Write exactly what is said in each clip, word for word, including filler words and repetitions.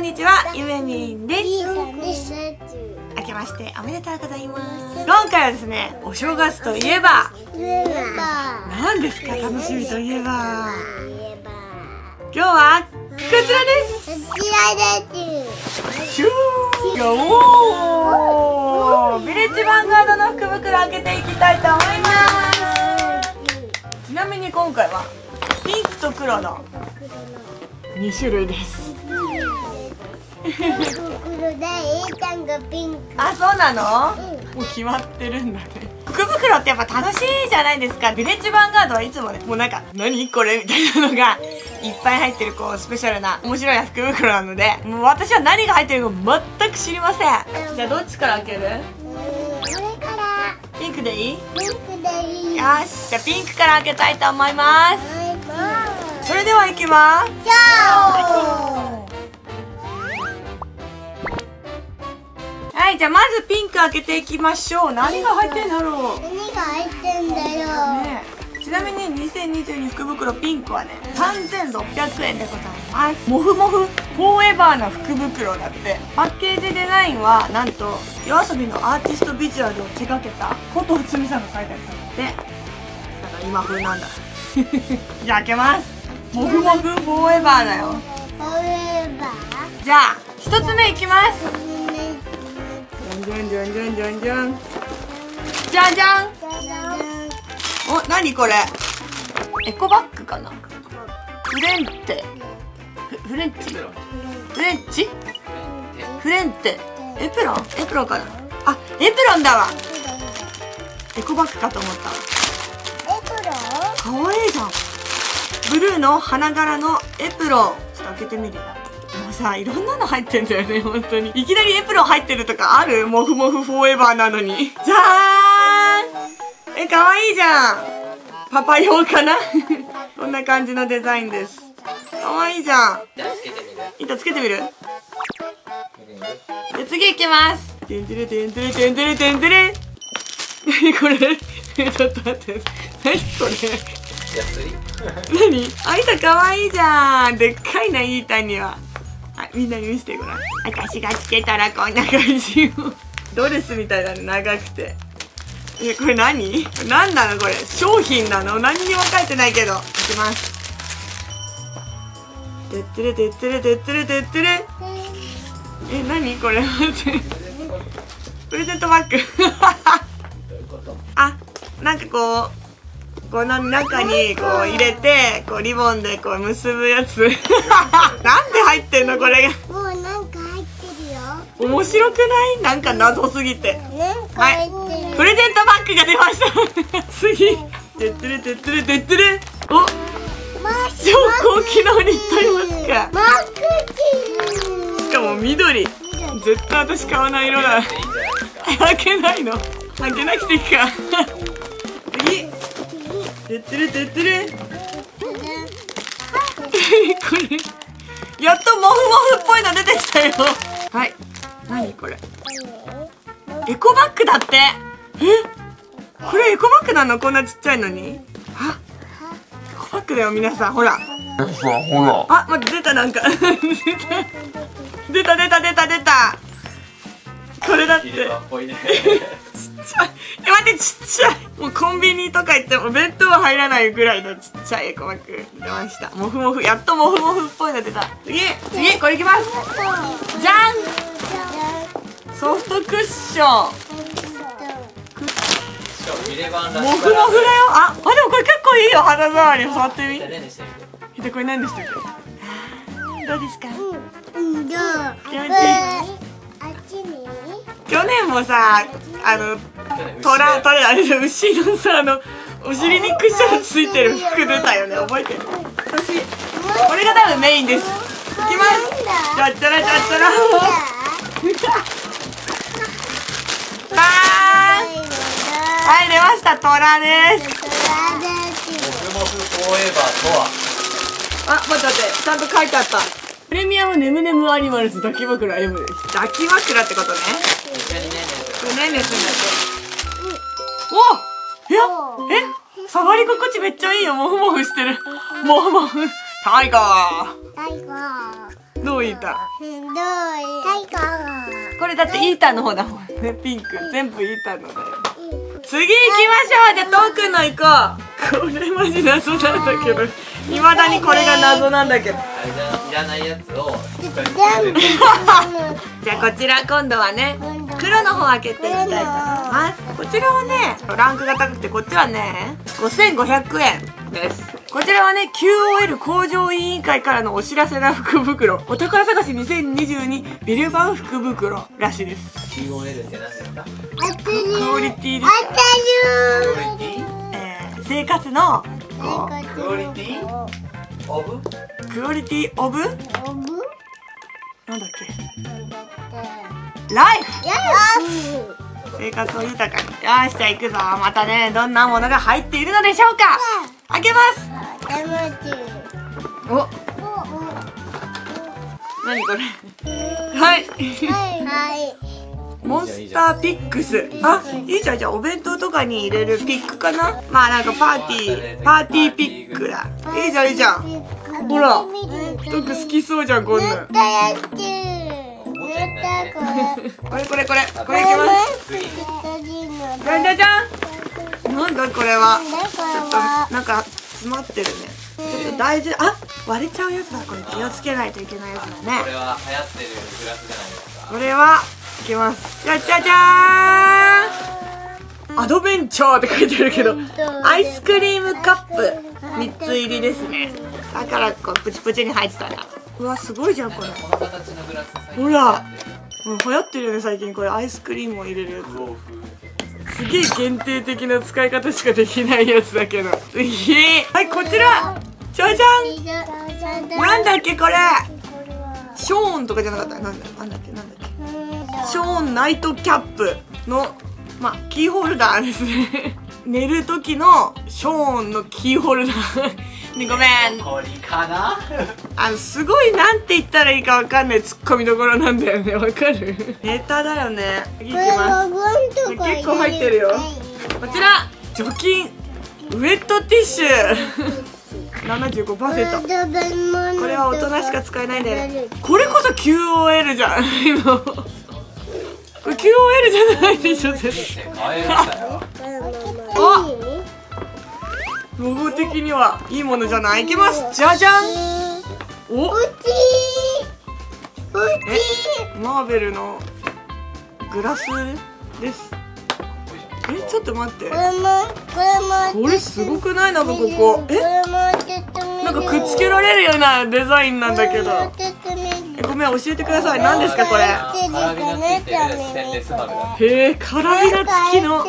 んにちは、ゆめみんです。明けましておめでとうございます。今回はですね、お正月といえば何ですか？楽しみといえば今日はこちらです。こちらです。シューおーヴィレッジヴァンガードの福袋開けていきたいと思います。ちなみに今回はピンクと黒のに種類です。あ、そうなの？もう決まってるんだね。福袋ってやっぱ楽しいじゃないですか。ヴィレッジヴァンガードはいつもね、もうなんか何これみたいなのがいっぱい入ってるこうスペシャルな面白い福袋なので、もう私は何が入ってるか全く知りません。じゃあどっちから開ける？ これからピンクでいい？ ピンクでいい。 よし、じゃあピンクから開けたいと思います。それではいきます。はい、じゃあまずピンク開けていきましょう。何が入ってんだろう。 何が入ってんだよ。 ね、ちなみににせんにじゅうに福袋ピンクはねさんぜんろっぴゃくえんでございます。モフモフフォーエバーな福袋だって。パッケージデザインはなんとYOASOBIのアーティストビジュアルを手掛けた琴つみさんが書いてあるんで、なんか今風なんだ。じゃあ開けます。モフモフフォーエバーだよ。 フォーエバー。 じゃあひとつめいきます。じゃんじゃんじゃんじゃんじゃんじゃんじゃん。お、なにこれ？エコバッグかな？フレンテフフレンチフレンチフレンテエプロンエプロンかなあ、エプロンだわ。エコバッグかと思ったわ。 エプロン？ かわいいじゃん。ブルーの花柄のエプロン。ちょっと開けてみるよ。もうさ、いろんなの入ってんだよね、本当に。いきなりエプロン入ってるとかある？モフモフフォーエバーなのに。じゃーん！え、かわいいじゃん。パパ用かな。こんな感じのデザインです。かわいいじゃん。糸つけてみる？じゃあ次いきます。てんてれてんてれてんてれてんてれ。なにこれ？ちょっと待って。なにこれ？何？あいたかわいいじゃん。でっかいな、いいたには。あ、みんなに見せてごらん。私がつけたらこんな感じ。ドレスみたいだね、長くて。え、これ何？何なのこれ？商品なの？何にも書いてないけど。いきます。てってれてってれてってれてってれ。え、何これ？待って。プレゼントバッグ。あ、なんかこう。この中にこう入れてこうリボンでこう結ぶやつ。なんで入ってんのこれが。 もうなんか入ってるよ。 面白くない？なんか謎すぎて。はい、プレゼントバッグが出ました。次。てってれてってれてってれ。お、超高機能にいったいますか。 マクチン。 しかも緑。絶対私買わない色だ。開けないの？開けなくていいか。次。てってれてってれ。これやっとモフモフっぽいの出てきたよ。はい、何これ？エコバッグだって。え、これエコバッグなの？こんなちっちゃいのに。あ、エコバッグだよ皆さん。ほらほら。あ、待って、出た。なんか出た出た出た出た。これだって。え、待って、ちっちゃい。もうコンビニとか行っても弁当は入らないぐらいのちっちゃいエコバッグ出ました。モフモフ、やっとモフモフっぽいの出た。次次、これいきます。じゃん、ソフトクッション。モフモフだよ。あ、あ、でもこれ結構いいよ。肌触り触ってみ。ひで、これ何でしたっけ？どうですか？ うん、じゃあ気持ちいい。 あっちに。 去年もさ、あのトラトラあれで牛のさ、あのお尻にクッションついてる服出たよね。覚えてる？私これが多分メインです。いきます。ちゃっちゃらちゃっちゃら。バーン。はい、出ました。トラです。 トラです。 モフモフフォーエバーとは。 あ、待って待って、ちゃんと書いてあった。プレミアムネムネムアニマルズ抱き枕 エム です。抱き枕ってことね。これねんねすんだって。お、いや、え、触り心地めっちゃいいよ。モフモフしてる。モフモフ。タイガー。 タイガー。 どうイータどういタイガーこれだってイータの方だもんね。ピンク全部イータのだよ。次行きましょう。じゃあトークンの行こう。これマジ謎なんだけど、いまだにこれが謎なんだけど。 あれじゃいらないやつを全部じゃあこちら今度はね、黒の方を開けていきたいと思います。こちらはねランクが高くて、こっちはねごせんごひゃくえんです。こちらはね キューオーエル 向上委員会からのお知らせな福袋、お宝探しにせんにじゅうにビルバン福袋らしいです。 キューオーエル って何ですか？ 当たるクオリティですか、 クオリティ？ えー、生活のこクオリティ？オブ？ うクオリティオブオブなんだっけ、 なんだってライフよし生活を豊かに。よし、じゃあ行くぞ。またね、どんなものが入っているのでしょうか。開けます。 レモンチお、何これ。はい。 はいはいモンスターピックス。あ、いいじゃん。じゃあお弁当とかに入れるピックかな。まあなんかパーティー、パーティーピックだ。いいじゃん、いいじゃん。ほら、トック好きそうじゃん、こんなん。 塗ったやつ塗ったこれこれこれこれ、これいきます。じゃんじゃじゃん。なんだこれは。なんか詰まってるね。ちょっと大事。あ、割れちゃうやつだ。これ気をつけないといけないやつだこね。 れは流行ってるグラスじゃないですか？ これはいきます。じゃじゃじゃーん。アドベンチャーって書いてあるけど、アイスクリームカップみっつ入りですね。だからこうプチプチに入ってたんだ。うわ、すごいじゃんこれ。 この形のグラス最近ほら、もう流行ってるよね最近。これアイスクリームを入れるやつ。 欧風。 すげえ限定的な使い方しかできないやつだけど。次、はい、こちらじゃじゃん。なんだっけこれ。ショーンとかじゃなかった。なんだなんだっけなんだっけ。ショーンナイトキャップの、まあ、キーホルダーですね。寝る時のショーンのキーホルダー。ね、ごめん。 これかな？ あの、すごいなんて言ったらいいかわかんないツッコミどころなんだよね。わかる？ネタだよね。次いきます。結構入ってるよ。こちら除菌ウェットティッシュ ななじゅうごパーセント。 これは大人しか使えないんだよね。これこそ キューオーエル じゃん。今これ キューオーエル じゃないでしょ絶対。 買えましたよ。 あ、ロゴ的にはいいものじゃない。いきます。じゃじゃん。お、え、マーベルのグラスです。え、ちょっと待って、これすごくない？なんかここ、え、なんかくっつけられるようなデザインなんだけど。え、ごめん、教えてください。何ですかこれ。 カラビナついてるステンレスマグだ。 へえ、カラビナ付きの。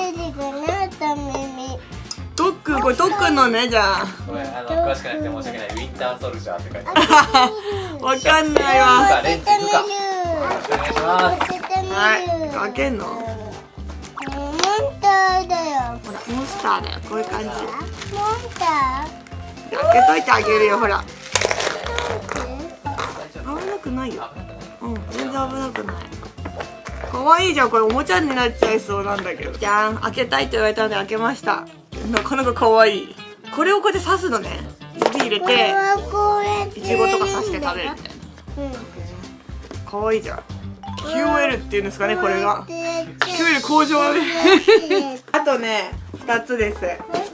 トックン、これトックンのね。じゃあごめん、あの詳しくなくて申し訳ない。ウィンターソルジャーって書いてある。 わかんないわ。 レンジ行くか。よろしくお願いします。 はい、開けんの？ モンスターだよ。 ほら、モンスターだよ。こういう感じ。 モンスタ開けといてあげるよ。ほら、 ー？ 危なくないよ。うん、全然危なくない。可愛いじゃん。これおもちゃになっちゃいそうなんだけど。じゃん、開けたいと言われたので開けました。なかなか可愛い。これをこうやって刺すのね。指入れていちごとか刺して食べるみたいな。可愛いじゃん。キューオーエル っていうんですかね、これが。キューオーエル 工場で。あとね、ふたつです。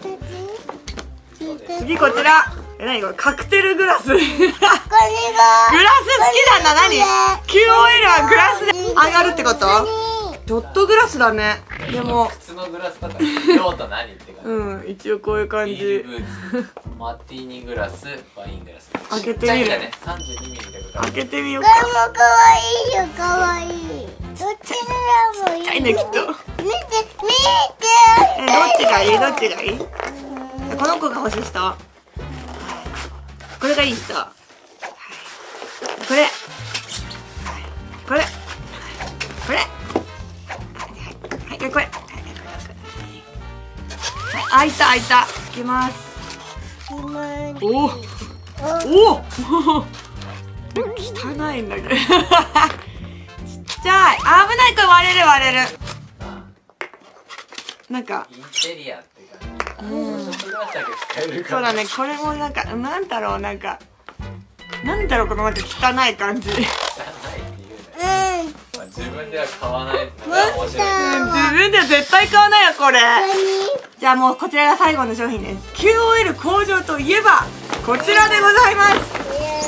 次こちら。え、なにこれ、カクテルグラス。グラス好きなんだ。何 キューオーエル はグラスで上がるってこと？ちょっとグラスだね。でも靴のグラスとか用途何って感じ。 うん、一応こういう感じ。 ビールブーツ、マティーニグラス、ワイングラス。 開けてみる。 ちっちゃいんだね。さんじゅうにミリでございます。 開けてみようこれか。 も可愛いよ、可愛い。どっちらもいいよ。 ちっちゃいね、きっと。 見て、見て。 え、どっちがいい？どっちがいい？この子が欲しい人。はい、これがいい人。はい、これ。はい、これ。はい、これ。はい、これ。はい、開いた、開いた。いきます。おお。おお。汚いんだけど。ちっちゃい。危ない。これ割れる、割れる。なんか。 インテリアっていうか、ショットグラスだけ使えるから。 そうだね。これもなんか、なんだろう、なんか。 なんだろうこのなんか汚い感じ。 汚いって言うね。 うん。 まあ自分では買わないのが面白い。 自分では絶対買わないよこれ。 何？ じゃあもうこちらが最後の商品です。 キューオーエル 工場といえばこちらでございます。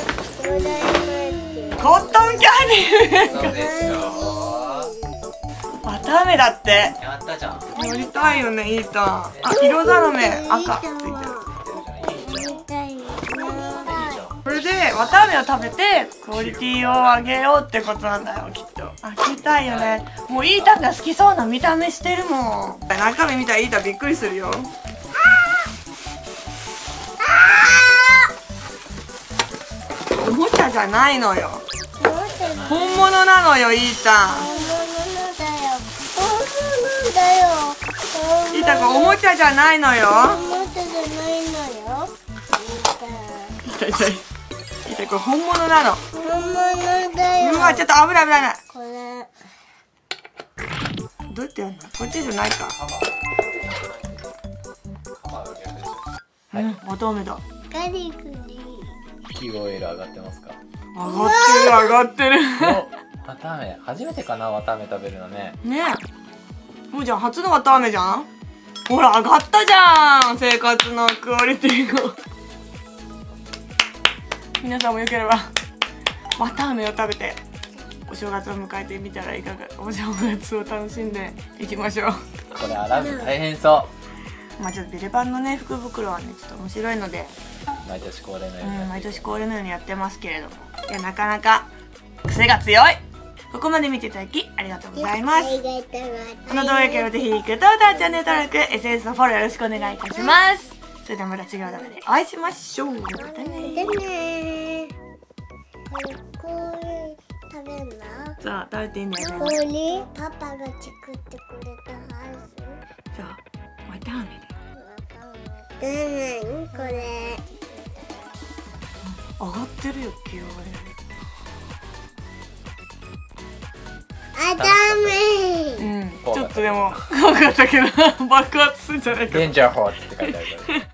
コットンキャンディー。 そうでしょ。 綿あめだって。 やったじゃん。 乗りたいよね、いいと。あ、色ざめ赤ついてる。これで綿あめを食べてクオリティを上げようってことなんだよきっと。あ、聞きたいよね。もうイータンが好きそうな見た目してるもん。中身見たらイータンびっくりするよ。おもちゃじゃないのよ。本物なのよ、イータン。イータンがおもちゃじゃないのよ。イータン、イータン、イータン、これ本物なの。うわ、ちょっと危ない危ない。 これどうやってやるの？こっちじゃないか。うん、綿あめだ。 ガリガリキューオーエル 上がってますか？ 上がってる上がってる。 お、綿あめ初めてかな、綿あめ食べるのね。 ねえ、もうじゃん初の綿あめじゃん。ほら上がったじゃん、生活のクオリティが。皆さんもよければ綿あめを食べてお正月を迎えてみたらいかが。お正月を楽しんでいきましょう。 これ洗うの大変そまあちょっとビレバンのね福袋はねちょっと面白いので、 う。毎年恒例のようにうん、 やって毎年恒例のようにやってますけれども、いやなかなか癖が強い。ここまで見ていただきありがとうございます。この動画からぜひグッドボタン、チャンネル登録、エスエヌエス のフォローよろしくお願いいたします。それではまた次の動画でお会いしましょう。またね。 でねこれ食べんな。 さあ食べていいんだよこね。 れパパが作ってくれたハウス。 さあ綿あめででねこれ上がってるよ、キューオーエル。 あダメ。 うん、ちょっとでも怖かったけど爆発するんじゃないか。 デンジャーホーって書いてあるから